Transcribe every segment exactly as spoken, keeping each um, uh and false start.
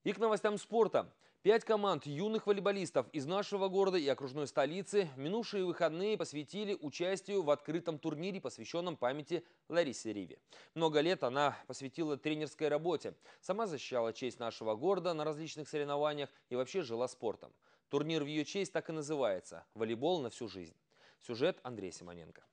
И к новостям спорта. Пять команд юных волейболистов из нашего города и окружной столицы минувшие выходные посвятили участию в открытом турнире, посвященном памяти Ларисе Риве. Много лет она посвятила тренерской работе. Сама защищала честь нашего города на различных соревнованиях и вообще жила спортом. Турнир в ее честь так и называется – «Волейбол на всю жизнь». Сюжет Андрей Симоненко.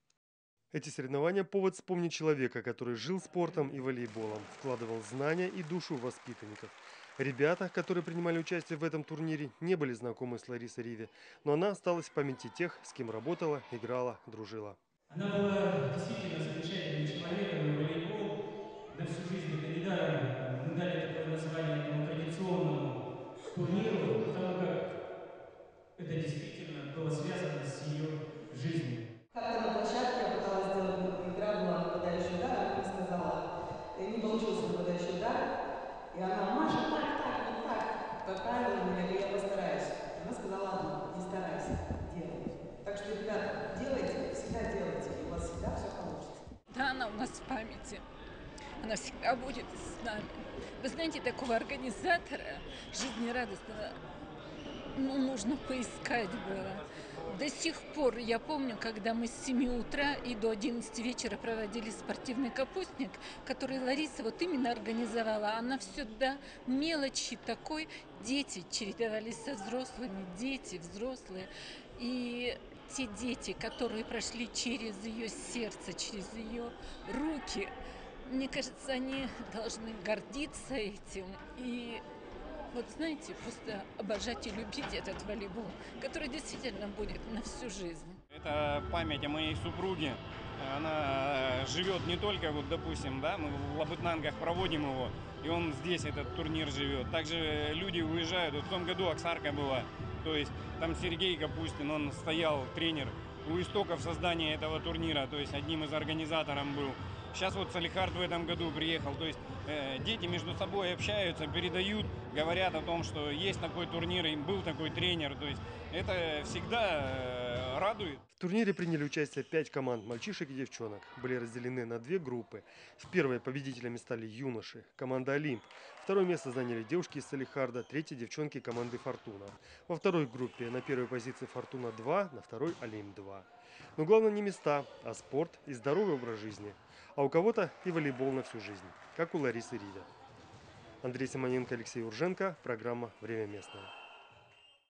Эти соревнования – повод вспомнить человека, который жил спортом и волейболом, вкладывал знания и душу в воспитанников. Ребята, которые принимали участие в этом турнире, не были знакомы с Ларисой Риве, но она осталась в памяти тех, с кем работала, играла, дружила. Она была действительно замечательным человеком, и волейбол на всю жизнь. Это недаром мы дали такое название этому традиционному турниру, потому как это действительно было связано с ее жизнью. Как-то на площадке я пыталась сделать игра, была нападающий удар, она мне сказала, не получился нападающий удар, и она: Маша, так, так, вот так, поправила меня, и я постараюсь. Она сказала: ладно, не старайся, делай. Так что, ребята, делайте, всегда делайте, и у вас всегда все получится. Да, она у нас в памяти. Она всегда будет с нами. Вы знаете, такого организатора жизнерадостного, ну, нужно поискать было. До сих пор я помню, когда мы с семи утра и до одиннадцати вечера проводили спортивный капустник, который Лариса вот именно организовала. Она все до мелочи такой. Дети чередовались со взрослыми, дети, взрослые. И те дети, которые прошли через ее сердце, через ее руки, мне кажется, они должны гордиться этим. И вот знаете, просто обожать и любить этот волейбол, который действительно будет на всю жизнь. Это память о моей супруге. Она живет не только, вот, допустим, да, мы в Лабытнангах проводим его, и он здесь, этот турнир живет. Также люди уезжают. Вот в том году Оксарка была, то есть там Сергей Капустин, он стоял, тренер, у истоков создания этого турнира, то есть одним из организаторов был. Сейчас вот Салихард в этом году приехал, то есть э, дети между собой общаются, передают, говорят о том, что есть такой турнир, и был такой тренер, то есть это всегда э, радует. В турнире приняли участие пять команд мальчишек и девчонок. Были разделены на две группы. В первой победителями стали юноши, команда «Олимп». Второе место заняли девушки из Салихарда, третье – девчонки команды «Фортуна». Во второй группе на первой позиции «Фортуна-два», на второй «Олимп-два». Но главное не места, а спорт и здоровый образ жизни. А у кого-то и волейбол на всю жизнь, как у Ларисы Риве. Андрей Симоненко, Алексей Урженко. Программа «Время местное».